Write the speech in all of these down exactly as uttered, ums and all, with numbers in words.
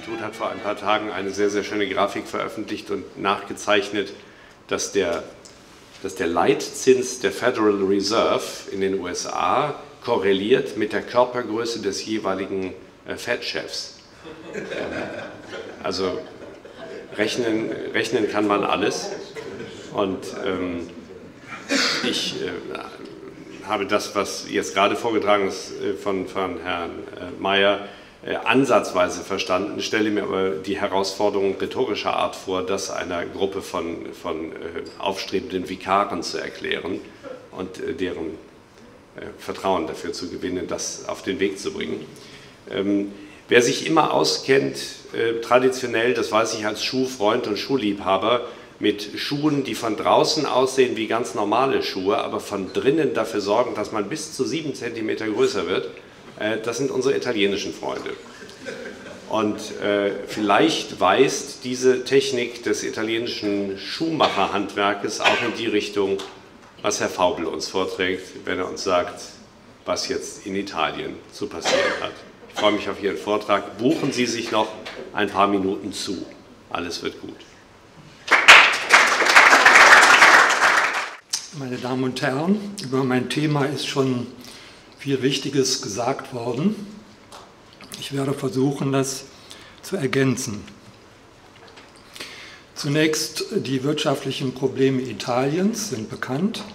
Institut hat vor ein paar Tagen eine sehr, sehr schöne Grafik veröffentlicht und nachgezeichnet, dass der, dass der Leitzins der Federal Reserve in den U S A korreliert mit der Körpergröße des jeweiligen äh, Fed-Chefs. Ähm, also rechnen, rechnen kann man alles. Und ähm, ich äh, habe das, was jetzt gerade vorgetragen ist äh, von, von Herrn äh, Mayer, äh, ansatzweise verstanden, stelle mir aber die Herausforderung rhetorischer Art vor, das einer Gruppe von, von äh, aufstrebenden Vikaren zu erklären und äh, deren äh, Vertrauen dafür zu gewinnen, das auf den Weg zu bringen. Ähm, wer sich immer auskennt, äh, traditionell, das weiß ich als Schuhfreund und Schuhliebhaber, mit Schuhen, die von draußen aussehen wie ganz normale Schuhe, aber von drinnen dafür sorgen, dass man bis zu sieben Zentimeter größer wird, äh, das sind unsere italienischen Freunde. Und äh, vielleicht weist diese Technik des italienischen Schuhmacherhandwerkes auch in die Richtung, was Herr Vaubel uns vorträgt, wenn er uns sagt, was jetzt in Italien zu passieren hat. Ich freue mich auf Ihren Vortrag. Buchen Sie sich noch ein paar Minuten zu. Alles wird gut. Meine Damen und Herren, über mein Thema ist schon viel Wichtiges gesagt worden. Ich werde versuchen, das zu ergänzen. Zunächst, die wirtschaftlichen Probleme Italiens sind bekannt.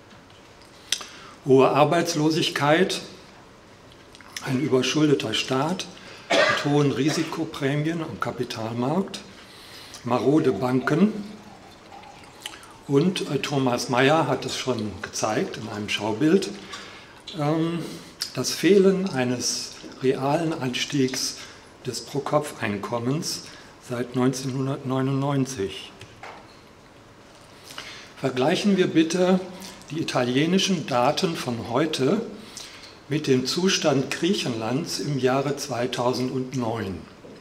Hohe Arbeitslosigkeit, ein überschuldeter Staat mit hohen Risikoprämien am Kapitalmarkt, marode Banken. Und äh, Thomas Mayer hat es schon gezeigt in einem Schaubild, ähm, das Fehlen eines realen Anstiegs des Pro-Kopf-Einkommens seit neunzehnhundertneunundneunzig. Vergleichen wir bitte die italienischen Daten von heute mit dem Zustand Griechenlands im Jahre zweitausendneun.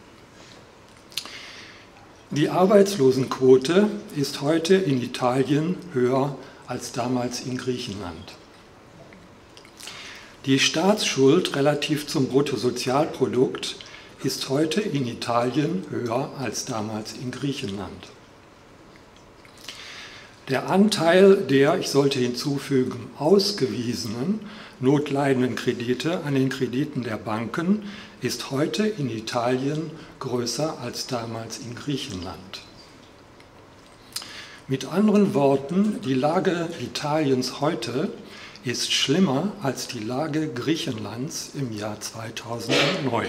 Die Arbeitslosenquote ist heute in Italien höher als damals in Griechenland. Die Staatsschuld relativ zum Bruttosozialprodukt ist heute in Italien höher als damals in Griechenland. Der Anteil der, ich sollte hinzufügen, ausgewiesenen notleidenden Kredite an den Krediten der Banken ist heute in Italien größer als damals in Griechenland. Mit anderen Worten, die Lage Italiens heute ist schlimmer als die Lage Griechenlands im Jahr zweitausendneun.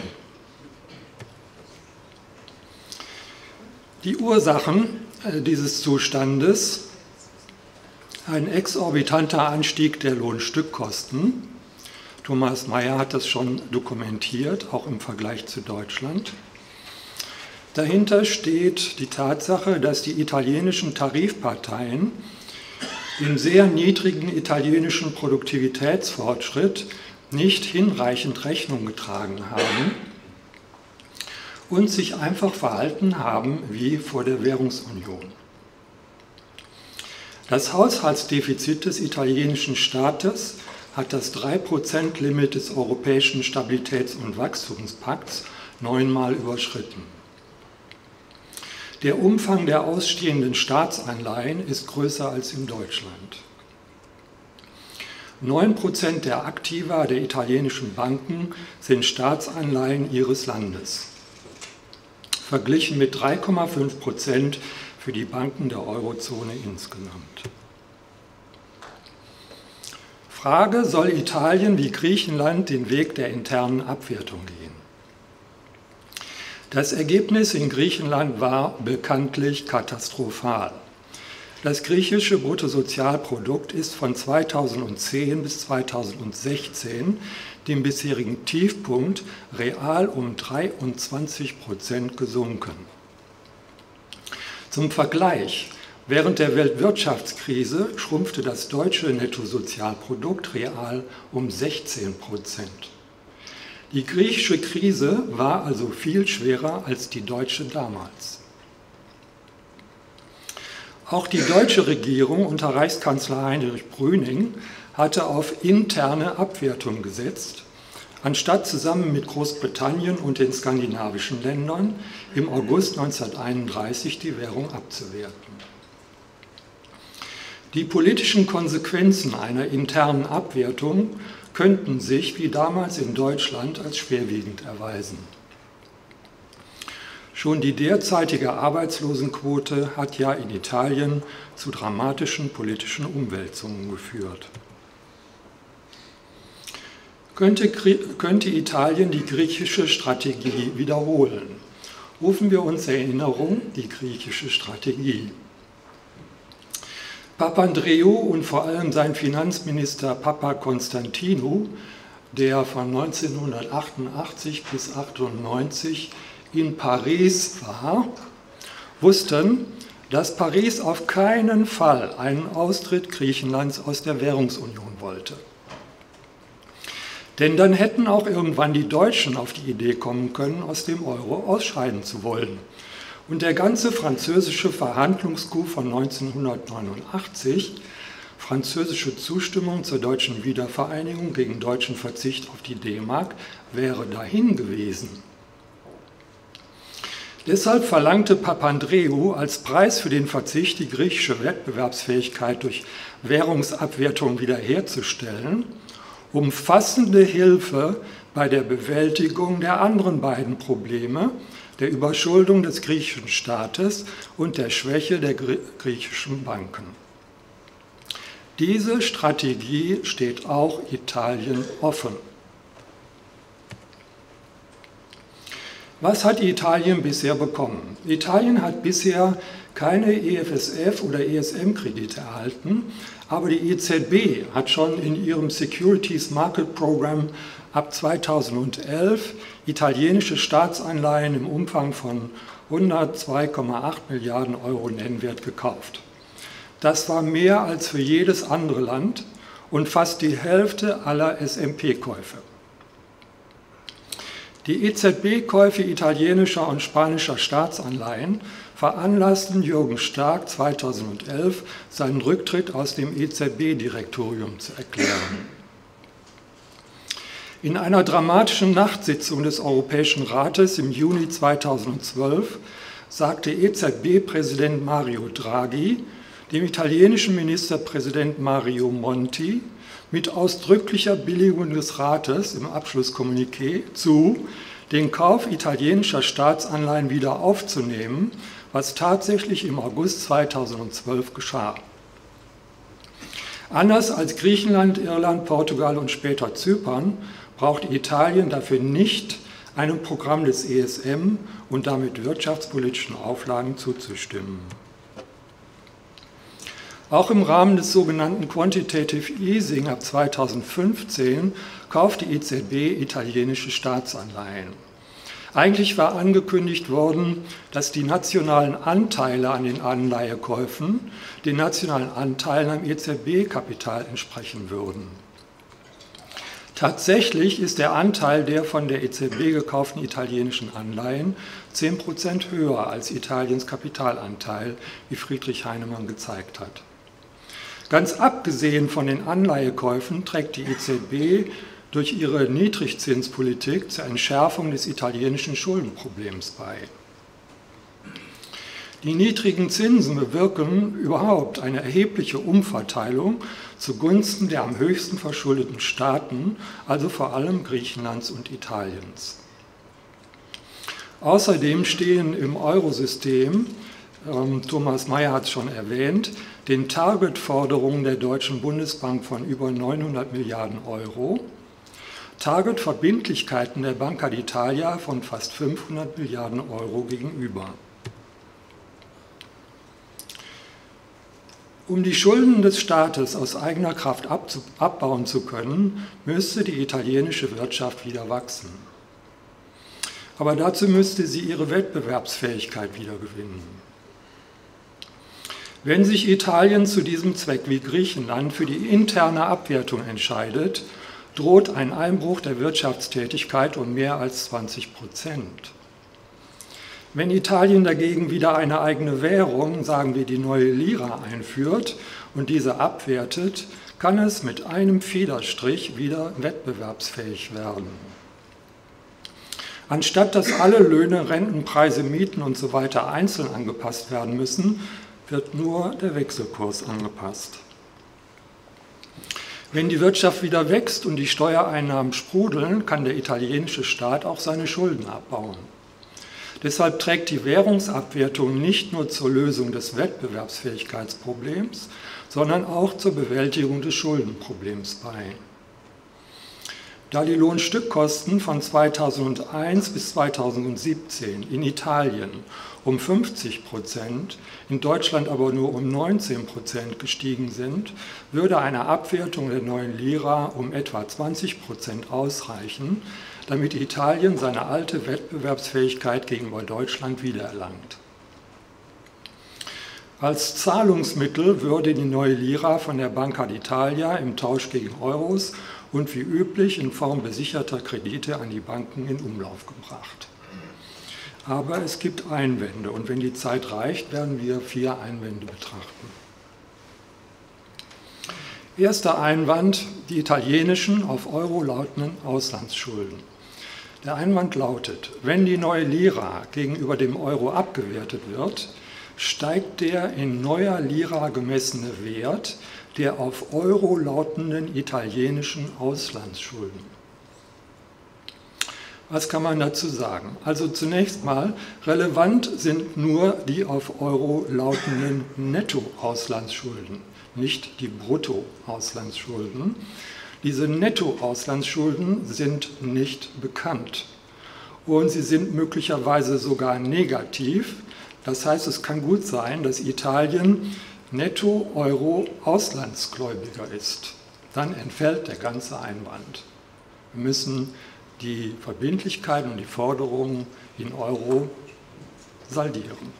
Die Ursachen dieses Zustandes: ein exorbitanter Anstieg der Lohnstückkosten. Thomas Mayer hat das schon dokumentiert, auch im Vergleich zu Deutschland. Dahinter steht die Tatsache, dass die italienischen Tarifparteien den sehr niedrigen italienischen Produktivitätsfortschritt nicht hinreichend Rechnung getragen haben und sich einfach verhalten haben wie vor der Währungsunion. Das Haushaltsdefizit des italienischen Staates hat das drei Prozent Limit des Europäischen Stabilitäts- und Wachstumspakts neunmal überschritten. Der Umfang der ausstehenden Staatsanleihen ist größer als in Deutschland. neun Prozent der Aktiva der italienischen Banken sind Staatsanleihen ihres Landes, verglichen mit drei Komma fünf Prozent für die Banken der Eurozone insgesamt. Frage: Soll Italien wie Griechenland den Weg der internen Abwertung gehen? Das Ergebnis in Griechenland war bekanntlich katastrophal. Das griechische Bruttosozialprodukt ist von zweitausendzehn bis zweitausendsechzehn, dem bisherigen Tiefpunkt, real um dreiundzwanzig Prozent gesunken. Zum Vergleich: Während der Weltwirtschaftskrise schrumpfte das deutsche Nettosozialprodukt real um sechzehn Prozent. Die griechische Krise war also viel schwerer als die deutsche damals. Auch die deutsche Regierung unter Reichskanzler Heinrich Brüning hatte auf interne Abwertung gesetzt, anstatt zusammen mit Großbritannien und den skandinavischen Ländern im August neunzehnhunderteinunddreißig die Währung abzuwerten. Die politischen Konsequenzen einer internen Abwertung könnten sich, wie damals in Deutschland, als schwerwiegend erweisen. Schon die derzeitige Arbeitslosenquote hat ja in Italien zu dramatischen politischen Umwälzungen geführt. Könnte, könnte Italien die griechische Strategie wiederholen? Rufen wir uns Erinnerung, die griechische Strategie. Papandreou und vor allem sein Finanzminister Papakonstantinou, der von neunzehnhundertachtundachtzig bis achtundneunzig in Paris war, wussten, dass Paris auf keinen Fall einen Austritt Griechenlands aus der Währungsunion wollte. Denn dann hätten auch irgendwann die Deutschen auf die Idee kommen können, aus dem Euro ausscheiden zu wollen. Und der ganze französische Verhandlungscoup von neunzehnhundertneunundachtzig, französische Zustimmung zur deutschen Wiedervereinigung gegen deutschen Verzicht auf die D-Mark, wäre dahin gewesen. Deshalb verlangte Papandreou als Preis für den Verzicht, die griechische Wettbewerbsfähigkeit durch Währungsabwertung wiederherzustellen, umfassende Hilfe bei der Bewältigung der anderen beiden Probleme, der Überschuldung des griechischen Staates und der Schwäche der griechischen Banken. Diese Strategie steht auch Italien offen. Was hat Italien bisher bekommen? Italien hat bisher keine E F S F- oder E S M-Kredite erhalten, aber die E Z B hat schon in ihrem Securities Market Program ab zweitausendelf italienische Staatsanleihen im Umfang von hundertzwei Komma acht Milliarden Euro Nennwert gekauft. Das war mehr als für jedes andere Land und fast die Hälfte aller S M P-Käufe. Die E Z B-Käufe italienischer und spanischer Staatsanleihen veranlassten Jürgen Stark zweitausendelf, seinen Rücktritt aus dem E Z B-Direktorium zu erklären. In einer dramatischen Nachtsitzung des Europäischen Rates im Juni zweitausendzwölf sagte E Z B-Präsident Mario Draghi dem italienischen Ministerpräsident Mario Monti mit ausdrücklicher Billigung des Rates im Abschlusskommuniqué zu, den Kauf italienischer Staatsanleihen wieder aufzunehmen, was tatsächlich im August zweitausendzwölf geschah. Anders als Griechenland, Irland, Portugal und später Zypern braucht Italien dafür nicht einem Programm des E S M und damit wirtschaftspolitischen Auflagen zuzustimmen. Auch im Rahmen des sogenannten Quantitative Easing ab zweitausendfünfzehn kauft die E Z B italienische Staatsanleihen. Eigentlich war angekündigt worden, dass die nationalen Anteile an den Anleihekäufen den nationalen Anteilen am E Z B-Kapital entsprechen würden. Tatsächlich ist der Anteil der von der E Z B gekauften italienischen Anleihen zehn Prozent höher als Italiens Kapitalanteil, wie Friedrich Heinemann gezeigt hat. Ganz abgesehen von den Anleihekäufen trägt die E Z B durch ihre Niedrigzinspolitik zur Entschärfung des italienischen Schuldenproblems bei. Die niedrigen Zinsen bewirken überhaupt eine erhebliche Umverteilung zugunsten der am höchsten verschuldeten Staaten, also vor allem Griechenlands und Italiens. Außerdem stehen im Eurosystem, ähm, Thomas Mayer hat es schon erwähnt, den Target-Forderungen der Deutschen Bundesbank von über neunhundert Milliarden Euro, Target-Verbindlichkeiten der Banca d'Italia von fast fünfhundert Milliarden Euro gegenüber. Um die Schulden des Staates aus eigener Kraft abbauen zu können, müsste die italienische Wirtschaft wieder wachsen. Aber dazu müsste sie ihre Wettbewerbsfähigkeit wiedergewinnen. Wenn sich Italien zu diesem Zweck wie Griechenland für die interne Abwertung entscheidet, droht ein Einbruch der Wirtschaftstätigkeit um mehr als zwanzig Prozent. Wenn Italien dagegen wieder eine eigene Währung, sagen wir die neue Lira, einführt und diese abwertet, kann es mit einem Federstrich wieder wettbewerbsfähig werden. Anstatt dass alle Löhne, Renten, Preise, Mieten und so weiter einzeln angepasst werden müssen, wird nur der Wechselkurs angepasst. Wenn die Wirtschaft wieder wächst und die Steuereinnahmen sprudeln, kann der italienische Staat auch seine Schulden abbauen. Deshalb trägt die Währungsabwertung nicht nur zur Lösung des Wettbewerbsfähigkeitsproblems, sondern auch zur Bewältigung des Schuldenproblems bei. Da die Lohnstückkosten von zweitausendeins bis zweitausendsiebzehn in Italien um fünfzig Prozent, in Deutschland aber nur um neunzehn Prozent gestiegen sind, würde eine Abwertung der neuen Lira um etwa zwanzig Prozent ausreichen, damit Italien seine alte Wettbewerbsfähigkeit gegenüber Deutschland wiedererlangt. Als Zahlungsmittel würde die neue Lira von der Banca d'Italia im Tausch gegen Euros und wie üblich in Form besicherter Kredite an die Banken in Umlauf gebracht. Aber es gibt Einwände und wenn die Zeit reicht, werden wir vier Einwände betrachten. Erster Einwand, die italienischen auf Euro lautenden Auslandsschulden. Der Einwand lautet, wenn die neue Lira gegenüber dem Euro abgewertet wird, steigt der in neuer Lira gemessene Wert der auf Euro lautenden italienischen Auslandsschulden. Was kann man dazu sagen? Also zunächst mal, relevant sind nur die auf Euro lautenden Netto-Auslandsschulden, nicht die Brutto-Auslandsschulden. Diese Netto-Auslandsschulden sind nicht bekannt und sie sind möglicherweise sogar negativ. Das heißt, es kann gut sein, dass Italien Netto-Euro-Auslandsgläubiger ist. Dann entfällt der ganze Einwand. Wir müssen die Verbindlichkeiten und die Forderungen in Euro saldieren.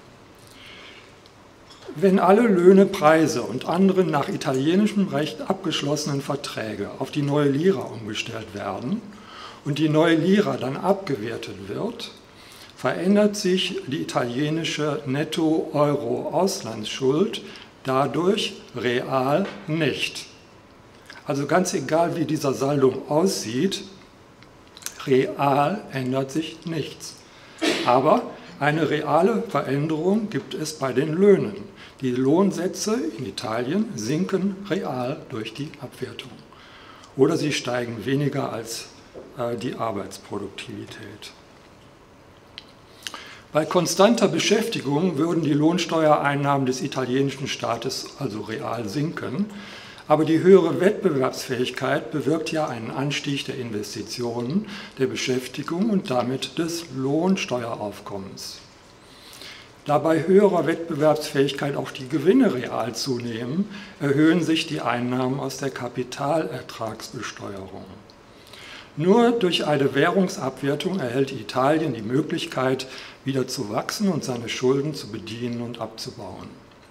Wenn alle Löhne, Preise und andere nach italienischem Recht abgeschlossenen Verträge auf die neue Lira umgestellt werden und die neue Lira dann abgewertet wird, verändert sich die italienische Netto-Euro-Auslandsschuld dadurch real nicht. Also ganz egal, wie dieser Saldo aussieht, real ändert sich nichts. Aber eine reale Veränderung gibt es bei den Löhnen. Die Lohnsätze in Italien sinken real durch die Abwertung. Oder sie steigen weniger als äh, die Arbeitsproduktivität. Bei konstanter Beschäftigung würden die Lohnsteuereinnahmen des italienischen Staates also real sinken, aber die höhere Wettbewerbsfähigkeit bewirkt ja einen Anstieg der Investitionen, der Beschäftigung und damit des Lohnsteueraufkommens. Da bei höherer Wettbewerbsfähigkeit auch die Gewinne real zunehmen, erhöhen sich die Einnahmen aus der Kapitalertragsbesteuerung. Nur durch eine Währungsabwertung erhält Italien die Möglichkeit, wieder zu wachsen und seine Schulden zu bedienen und abzubauen.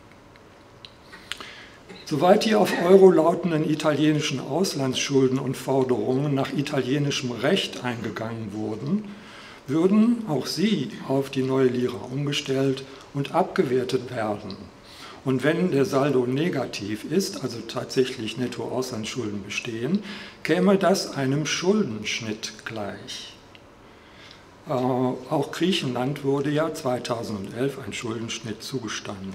Soweit die auf Euro lautenden italienischen Auslandsschulden und Forderungen nach italienischem Recht eingegangen wurden, würden auch sie auf die neue Lira umgestellt und abgewertet werden. Und wenn der Saldo negativ ist, also tatsächlich Netto-Auslandsschulden bestehen, käme das einem Schuldenschnitt gleich. Äh, auch Griechenland wurde ja zweitausendelf ein Schuldenschnitt zugestanden.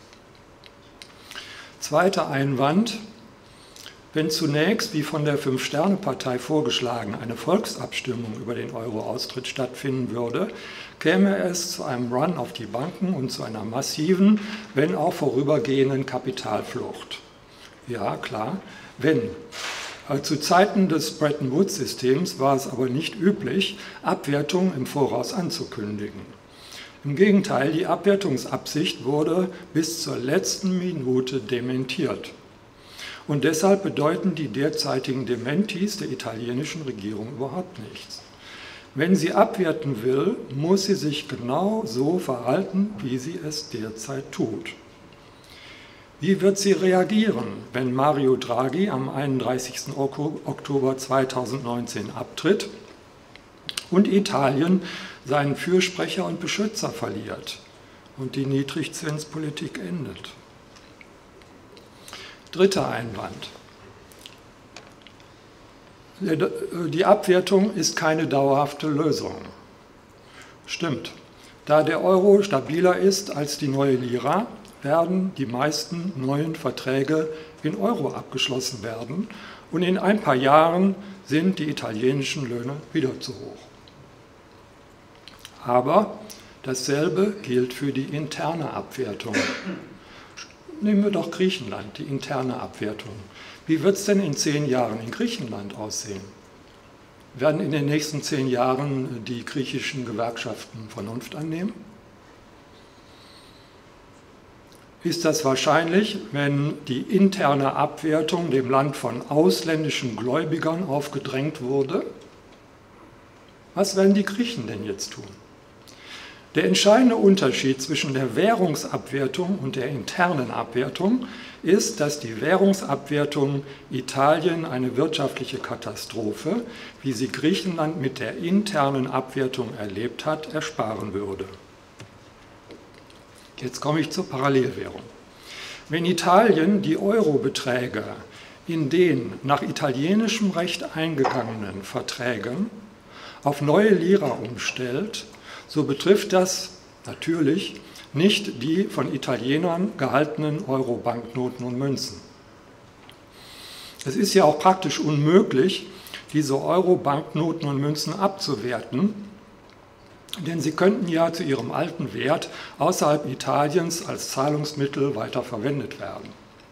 Zweiter Einwand, wenn zunächst, wie von der Fünf-Sterne-Partei vorgeschlagen, eine Volksabstimmung über den Euro-Austritt stattfinden würde, käme es zu einem Run auf die Banken und zu einer massiven, wenn auch vorübergehenden Kapitalflucht. Ja, klar, wenn. Zu Zeiten des Bretton-Woods-Systems war es aber nicht üblich, Abwertungen im Voraus anzukündigen. Im Gegenteil, die Abwertungsabsicht wurde bis zur letzten Minute dementiert. Und deshalb bedeuten die derzeitigen Dementis der italienischen Regierung überhaupt nichts. Wenn sie abwerten will, muss sie sich genau so verhalten, wie sie es derzeit tut. Wie wird sie reagieren, wenn Mario Draghi am einunddreißigsten Oktober zweitausendneunzehn abtritt und Italien seinen Fürsprecher und Beschützer verliert und die Niedrigzinspolitik endet? Dritter Einwand. Die Abwertung ist keine dauerhafte Lösung. Stimmt. Da der Euro stabiler ist als die neue Lira, werden die meisten neuen Verträge in Euro abgeschlossen werden und in ein paar Jahren sind die italienischen Löhne wieder zu hoch. Aber dasselbe gilt für die interne Abwertung. Nehmen wir doch Griechenland, die interne Abwertung. Wie wird es denn in zehn Jahren in Griechenland aussehen? Werden in den nächsten zehn Jahren die griechischen Gewerkschaften Vernunft annehmen? Ist das wahrscheinlich, wenn die interne Abwertung dem Land von ausländischen Gläubigern aufgedrängt wurde? Was werden die Griechen denn jetzt tun? Der entscheidende Unterschied zwischen der Währungsabwertung und der internen Abwertung ist, dass die Währungsabwertung Italien eine wirtschaftliche Katastrophe, wie sie Griechenland mit der internen Abwertung erlebt hat, ersparen würde. Jetzt komme ich zur Parallelwährung. Wenn Italien die Eurobeträge in den nach italienischem Recht eingegangenen Verträgen auf neue Lira umstellt, so betrifft das natürlich nicht die von Italienern gehaltenen Euro-Banknoten und Münzen. Es ist ja auch praktisch unmöglich, diese Euro-Banknoten und Münzen abzuwerten, denn sie könnten ja zu ihrem alten Wert außerhalb Italiens als Zahlungsmittel weiter verwendet werden.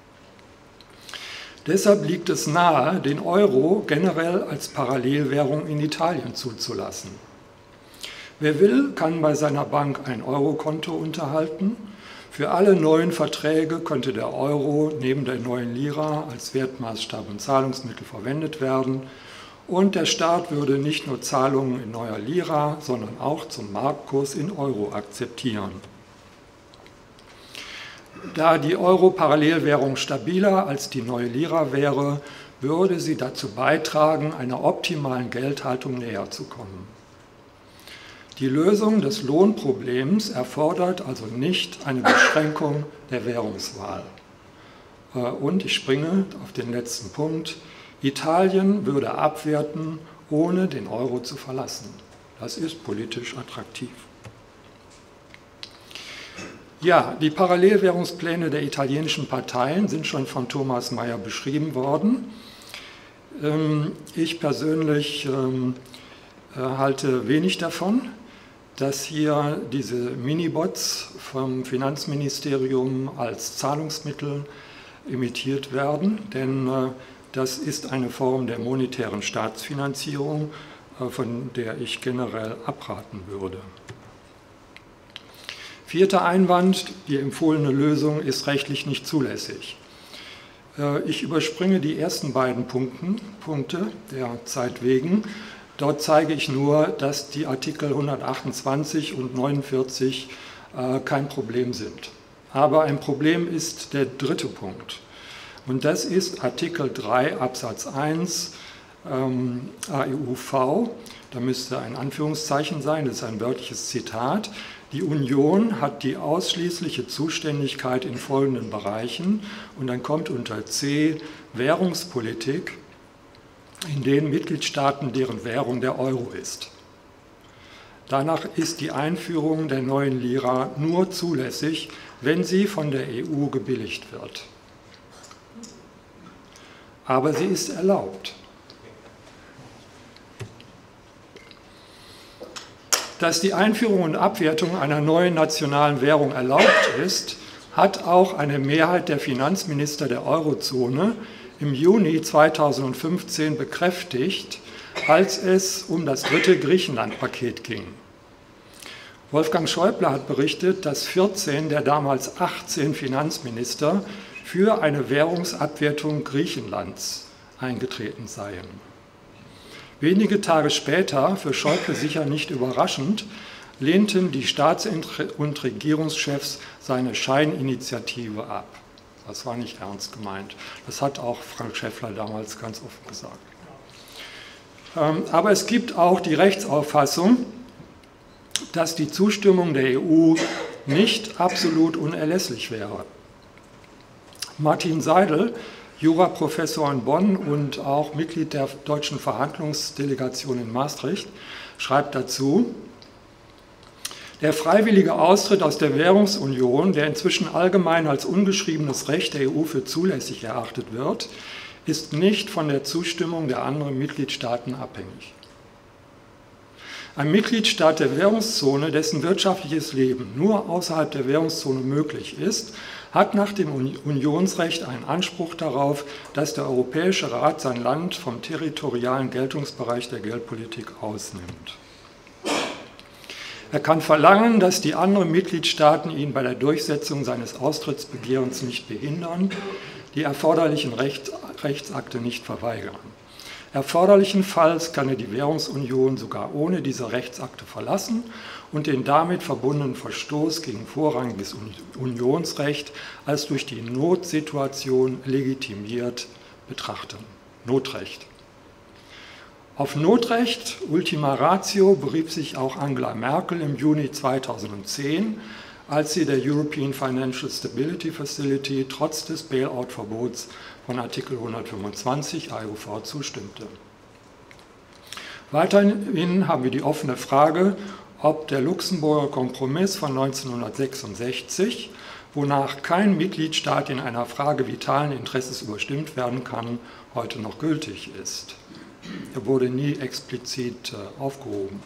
Deshalb liegt es nahe, den Euro generell als Parallelwährung in Italien zuzulassen. Wer will, kann bei seiner Bank ein Eurokonto unterhalten. Für alle neuen Verträge könnte der Euro neben der neuen Lira als Wertmaßstab und Zahlungsmittel verwendet werden. Und der Staat würde nicht nur Zahlungen in neuer Lira, sondern auch zum Marktkurs in Euro akzeptieren. Da die Euro-Parallelwährung stabiler als die neue Lira wäre, würde sie dazu beitragen, einer optimalen Geldhaltung näher zu kommen. Die Lösung des Lohnproblems erfordert also nicht eine Beschränkung der Währungswahl. Und ich springe auf den letzten Punkt. Italien würde abwerten, ohne den Euro zu verlassen. Das ist politisch attraktiv. Ja, die Parallelwährungspläne der italienischen Parteien sind schon von Thomas Mayer beschrieben worden. Ich persönlich halte wenig davon, dass hier diese Minibots vom Finanzministerium als Zahlungsmittel imitiert werden, denn das ist eine Form der monetären Staatsfinanzierung, von der ich generell abraten würde. Vierter Einwand, die empfohlene Lösung ist rechtlich nicht zulässig. Ich überspringe die ersten beiden Punkten, Punkte der Zeit wegen. Dort zeige ich nur, dass die Artikel hundertachtundzwanzig und neunundvierzig kein Problem sind. Aber ein Problem ist der dritte Punkt. Und das ist Artikel drei Absatz eins ähm, A E U V. Da müsste ein Anführungszeichen sein, das ist ein wörtliches Zitat. Die Union hat die ausschließliche Zuständigkeit in folgenden Bereichen und dann kommt unter C Währungspolitik, in den Mitgliedstaaten, deren Währung der Euro ist. Danach ist die Einführung der neuen Lira nur zulässig, wenn sie von der E U gebilligt wird. Aber sie ist erlaubt. Dass die Einführung und Abwertung einer neuen nationalen Währung erlaubt ist, hat auch eine Mehrheit der Finanzminister der Eurozone im Juni zweitausendfünfzehn bekräftigt, als es um das dritte Griechenland-Paket ging. Wolfgang Schäuble hat berichtet, dass vierzehn der damals achtzehn Finanzminister für eine Währungsabwertung Griechenlands eingetreten seien. Wenige Tage später, für Schäuble sicher nicht überraschend, lehnten die Staats- und Regierungschefs seine Scheininitiative ab. Das war nicht ernst gemeint. Das hat auch Frank Schäffler damals ganz offen gesagt. Aber es gibt auch die Rechtsauffassung, dass die Zustimmung der E U nicht absolut unerlässlich wäre. Martin Seidel Juraprofessor in Bonn und auch Mitglied der deutschen Verhandlungsdelegation in Maastricht, schreibt dazu: Der freiwillige Austritt aus der Währungsunion, der inzwischen allgemein als ungeschriebenes Recht der E U für zulässig erachtet wird, ist nicht von der Zustimmung der anderen Mitgliedstaaten abhängig. Ein Mitgliedstaat der Währungszone, dessen wirtschaftliches Leben nur außerhalb der Währungszone möglich ist, hat nach dem Unionsrecht einen Anspruch darauf, dass der Europäische Rat sein Land vom territorialen Geltungsbereich der Geldpolitik ausnimmt. Er kann verlangen, dass die anderen Mitgliedstaaten ihn bei der Durchsetzung seines Austrittsbegehrens nicht behindern, die erforderlichen Rechts, Rechtsakte nicht verweigern. Erforderlichenfalls kann er die Währungsunion sogar ohne diese Rechtsakte verlassen und den damit verbundenen Verstoß gegen vorrangiges Unionsrecht als durch die Notsituation legitimiert betrachten. Notrecht. Auf Notrecht, Ultima Ratio, berief sich auch Angela Merkel im Juni zweitausendzehn, als sie der European Financial Stability Facility trotz des Bailout-Verbots von Artikel hundertfünfundzwanzig A E U V zustimmte. Weiterhin haben wir die offene Frage, ob der Luxemburger Kompromiss von neunzehnhundertsechsundsechzig, wonach kein Mitgliedstaat in einer Frage vitalen Interesses überstimmt werden kann, heute noch gültig ist. Er wurde nie explizit aufgehoben.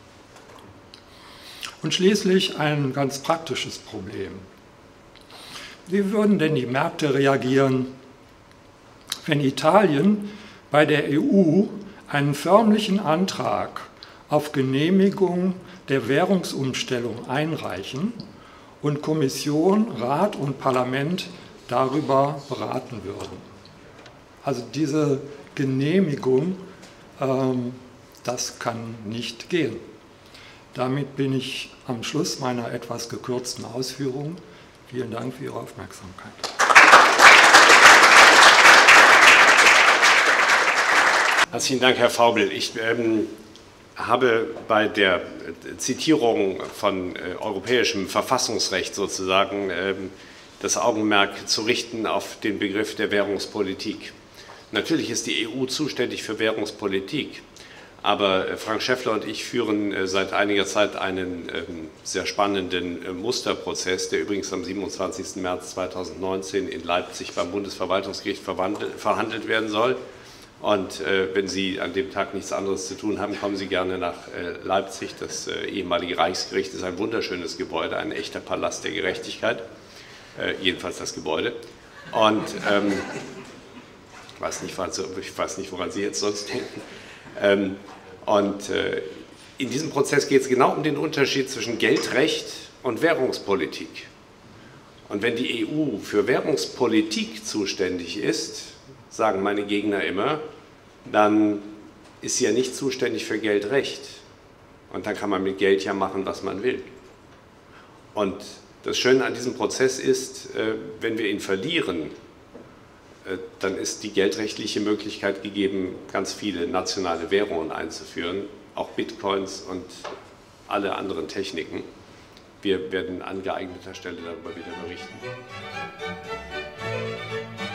Und schließlich ein ganz praktisches Problem. Wie würden denn die Märkte reagieren, wenn Italien bei der E U einen förmlichen Antrag auf Genehmigung der Währungsumstellung einreichen und Kommission, Rat und Parlament darüber beraten würden? Also diese Genehmigung, ähm, das kann nicht gehen. Damit bin ich am Schluss meiner etwas gekürzten Ausführungen. Vielen Dank für Ihre Aufmerksamkeit. Herzlichen Dank, Herr Vaubel. Ich ähm, habe bei der Zitierung von äh, europäischem Verfassungsrecht sozusagen ähm, das Augenmerk zu richten auf den Begriff der Währungspolitik. Natürlich ist die E U zuständig für Währungspolitik, aber Frank Schäffler und ich führen äh, seit einiger Zeit einen ähm, sehr spannenden äh, Musterprozess, der übrigens am siebenundzwanzigsten März zweitausendneunzehn in Leipzig beim Bundesverwaltungsgericht verhandelt werden soll. Und äh, wenn Sie an dem Tag nichts anderes zu tun haben, kommen Sie gerne nach äh, Leipzig. Das äh, ehemalige Reichsgericht ist ein wunderschönes Gebäude, ein echter Palast der Gerechtigkeit, äh, jedenfalls das Gebäude. Und ähm, ich, weiß nicht, ich weiß nicht, woran Sie jetzt sonst denken. Ähm, und äh, in diesem Prozess geht es genau um den Unterschied zwischen Geldrecht und Währungspolitik. Und wenn die E U für Währungspolitik zuständig ist, sagen meine Gegner immer, dann ist sie ja nicht zuständig für Geldrecht. Und dann kann man mit Geld ja machen, was man will. Und das Schöne an diesem Prozess ist, wenn wir ihn verlieren, dann ist die geldrechtliche Möglichkeit gegeben, ganz viele nationale Währungen einzuführen, auch Bitcoins und alle anderen Techniken. Wir werden an geeigneter Stelle darüber wieder berichten.